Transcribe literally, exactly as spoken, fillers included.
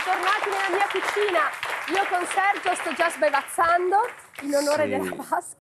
bentornati nella mia cucina. Io con Sergio sto già sbevazzando in onore Sì. della Pasqua.